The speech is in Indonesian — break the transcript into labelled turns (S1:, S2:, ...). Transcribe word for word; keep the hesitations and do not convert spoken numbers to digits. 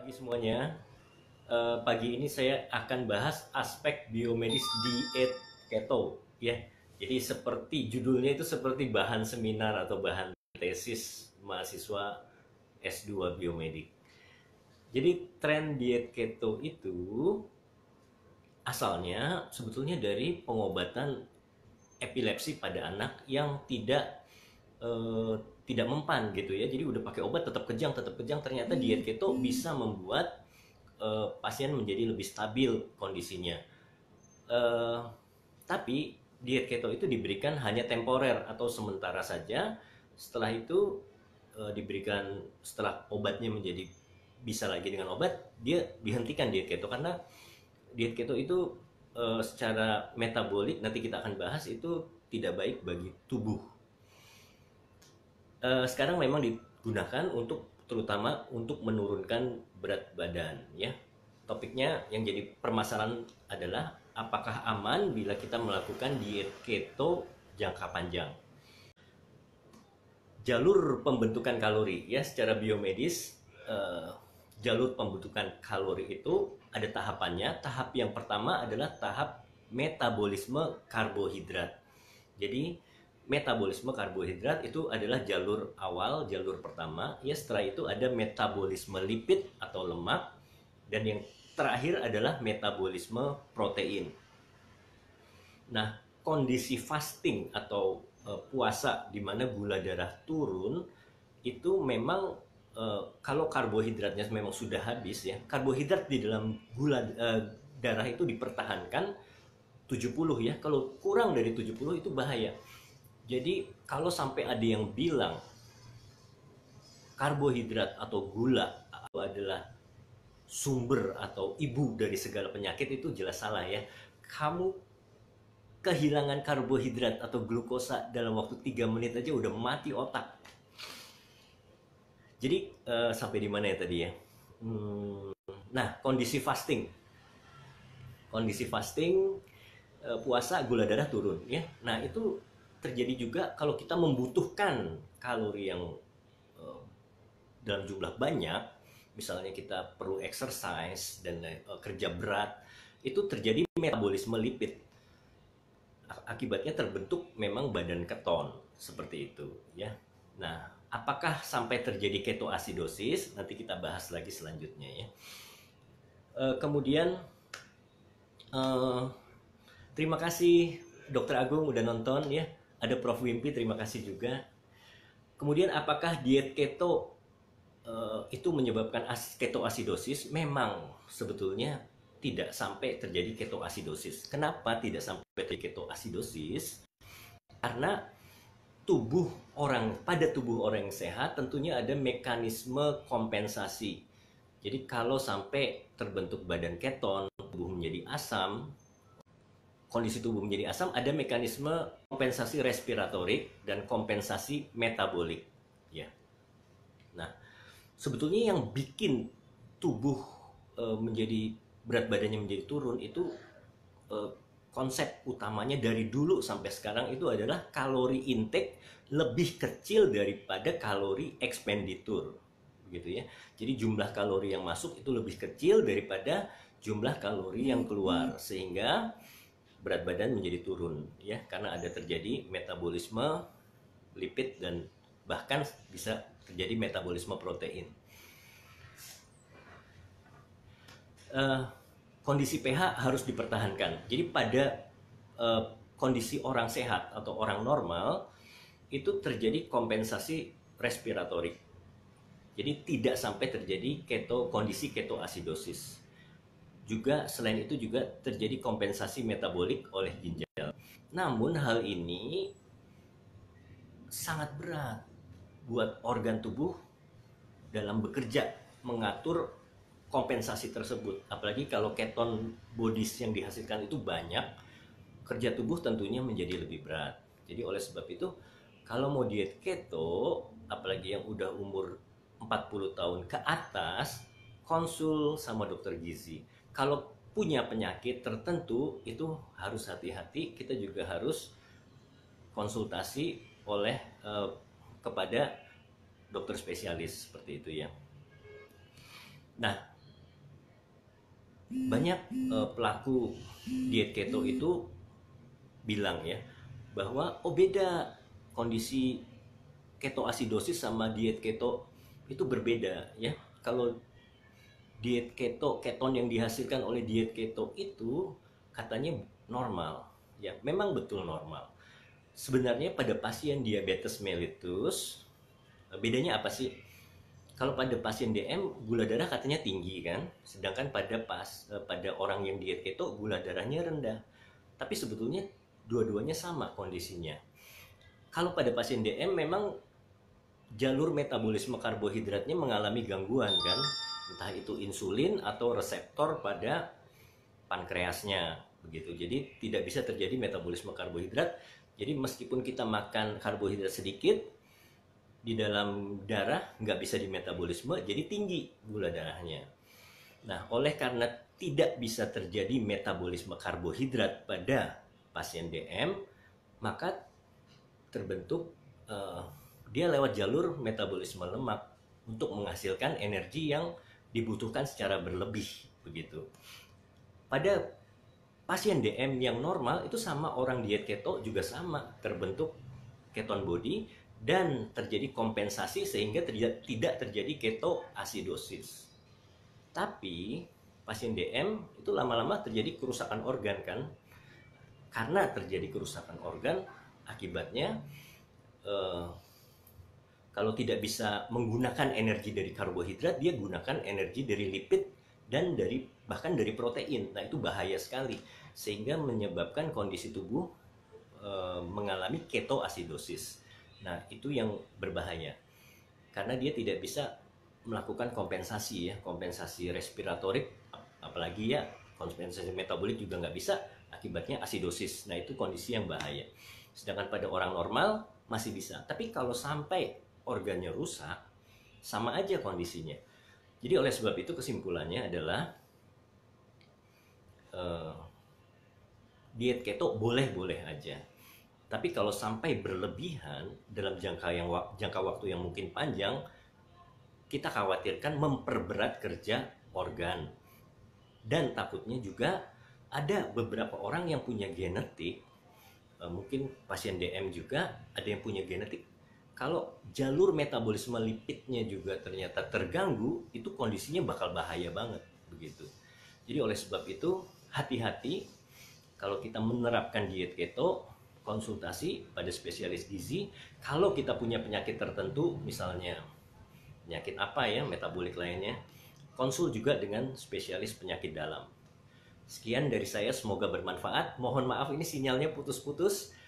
S1: pagi semuanya. Eh, pagi ini saya akan bahas aspek biomedis diet keto, ya. Jadi seperti judulnya itu seperti bahan seminar atau bahan tesis mahasiswa S dua biomedik. Jadi tren diet keto itu asalnya sebetulnya dari pengobatan epilepsi pada anak yang tidak eh, tidak mempan gitu ya. Jadi udah pakai obat tetap kejang, tetap kejang. Ternyata diet keto bisa membuat eh, pasien menjadi lebih stabil kondisinya. Eh, tapi diet keto itu diberikan hanya temporer atau sementara saja. Setelah itu eh, diberikan setelah obatnya menjadi bisa lagi dengan obat, dia dihentikan diet keto karena diet keto itu eh, secara metabolik nanti kita akan bahas itu tidak baik bagi tubuh. Eh, sekarang memang digunakan untuk terutama untuk menurunkan berat badan ya. Topiknya yang jadi permasalahan adalah apakah aman bila kita melakukan diet keto jangka panjang. Jalur pembentukan kalori ya, secara biomedis eh, jalur pembentukan kalori itu ada tahapannya. Tahap yang pertama adalah tahap metabolisme karbohidrat. Jadi metabolisme karbohidrat itu adalah jalur awal, jalur pertama. Ya, setelah itu ada metabolisme lipid atau lemak, dan yang terakhir adalah metabolisme protein. Nah, kondisi fasting atau e, puasa di mana gula darah turun itu memang e, kalau karbohidratnya memang sudah habis ya. Karbohidrat di dalam gula e, darah itu dipertahankan tujuh puluh ya. Kalau kurang dari tujuh puluh itu bahaya. Jadi kalau sampai ada yang bilang karbohidrat atau gula adalah sumber atau ibu dari segala penyakit, itu jelas salah ya. Kamu kehilangan karbohidrat atau glukosa dalam waktu tiga menit aja udah mati otak. Jadi uh, sampai di mana ya tadi ya? Hmm, nah, kondisi fasting. Kondisi fasting uh, puasa gula darah turun ya. Nah, itu terjadi juga kalau kita membutuhkan kalori yang uh, dalam jumlah banyak, misalnya kita perlu exercise dan uh, kerja berat, itu terjadi metabolisme lipid. Akibatnya terbentuk memang badan keton seperti itu ya. Nah, apakah sampai terjadi ketoasidosis? Nanti kita bahas lagi selanjutnya ya. Uh, kemudian uh, terima kasih Dokter Agung udah nonton ya. Ada Prof Wimpi, terima kasih juga. Kemudian apakah diet keto uh, itu menyebabkan ketoasidosis? Memang sebetulnya tidak sampai terjadi ketoasidosis. Kenapa tidak sampai terjadi ketoasidosis? Karena tubuh orang pada tubuh orang yang sehat tentunya ada mekanisme kompensasi. Jadi kalau sampai terbentuk badan keton, tubuh menjadi asam, kondisi tubuh menjadi asam, ada mekanisme kompensasi respiratorik dan kompensasi metabolik ya. Nah, sebetulnya yang bikin tubuh e, menjadi berat badannya menjadi turun itu e, konsep utamanya dari dulu sampai sekarang itu adalah kalori intake lebih kecil daripada kalori expenditure begitu ya. Jadi jumlah kalori yang masuk itu lebih kecil daripada jumlah kalori yang keluar, sehingga berat badan menjadi turun ya, karena ada terjadi metabolisme lipid dan bahkan bisa terjadi metabolisme protein. Uh, kondisi pH harus dipertahankan. Jadi pada uh, kondisi orang sehat atau orang normal itu terjadi kompensasi respiratorik. Jadi tidak sampai terjadi keto kondisi ketoasidosis. Juga selain itu juga terjadi kompensasi metabolik oleh ginjal. Namun hal ini sangat berat buat organ tubuh dalam bekerja mengatur kompensasi tersebut. Apalagi kalau keton bodies yang dihasilkan itu banyak, kerja tubuh tentunya menjadi lebih berat. Jadi oleh sebab itu kalau mau diet keto, apalagi yang udah umur empat puluh tahun ke atas, konsul sama dokter gizi. Kalau punya penyakit tertentu itu harus hati-hati, kita juga harus konsultasi oleh eh, kepada dokter spesialis seperti itu ya. Nah, banyak uh, pelaku diet keto itu bilang ya bahwa oh beda, kondisi ketoasidosis sama diet keto itu berbeda ya. Kalau diet keto, keton yang dihasilkan oleh diet keto itu katanya normal ya, memang betul normal. Sebenarnya pada pasien diabetes mellitus bedanya apa sih? Kalau pada pasien D M gula darah katanya tinggi kan, sedangkan pada pas pada orang yang diet keto gula darahnya rendah. Tapi sebetulnya dua-duanya sama kondisinya. Kalau pada pasien D M memang jalur metabolisme karbohidratnya mengalami gangguan kan, entah itu insulin atau reseptor pada pankreasnya begitu. Jadi tidak bisa terjadi metabolisme karbohidrat. Jadi meskipun kita makan karbohidrat sedikit, di dalam darah nggak bisa dimetabolisme, jadi tinggi gula darahnya. Nah, oleh karena tidak bisa terjadi metabolisme karbohidrat pada pasien D M, maka terbentuk uh, dia lewat jalur metabolisme lemak untuk menghasilkan energi yang dibutuhkan secara berlebih begitu. Pada pasien D M yang normal itu sama orang diet keto juga sama, terbentuk keton body dan terjadi kompensasi sehingga terjadi, tidak terjadi ketoasidosis. Tapi pasien D M itu lama-lama terjadi kerusakan organ kan. Karena terjadi kerusakan organ, akibatnya eh, kalau tidak bisa menggunakan energi dari karbohidrat, dia gunakan energi dari lipid dan dari bahkan dari protein. Nah, itu bahaya sekali sehingga menyebabkan kondisi tubuh eh, mengalami ketoasidosis. Nah, itu yang berbahaya karena dia tidak bisa melakukan kompensasi ya, kompensasi respiratorik, apalagi ya kompensasi metabolik juga nggak bisa, akibatnya asidosis. Nah, itu kondisi yang bahaya. Sedangkan pada orang normal masih bisa, tapi kalau sampai organnya rusak sama aja kondisinya. Jadi oleh sebab itu kesimpulannya adalah eh, diet keto boleh-boleh aja. Tapi kalau sampai berlebihan dalam jangka yang jangka waktu yang mungkin panjang, kita khawatirkan memperberat kerja organ. Dan takutnya juga ada beberapa orang yang punya genetik, mungkin pasien D M juga ada yang punya genetik. Kalau jalur metabolisme lipidnya juga ternyata terganggu, itu kondisinya bakal bahaya banget begitu. Jadi oleh sebab itu hati-hati kalau kita menerapkan diet keto, konsultasi pada spesialis gizi. Kalau kita punya penyakit tertentu, misalnya penyakit apa ya, metabolik lainnya, konsul juga dengan spesialis penyakit dalam. Sekian dari saya, semoga bermanfaat. Mohon maaf ini sinyalnya putus-putus.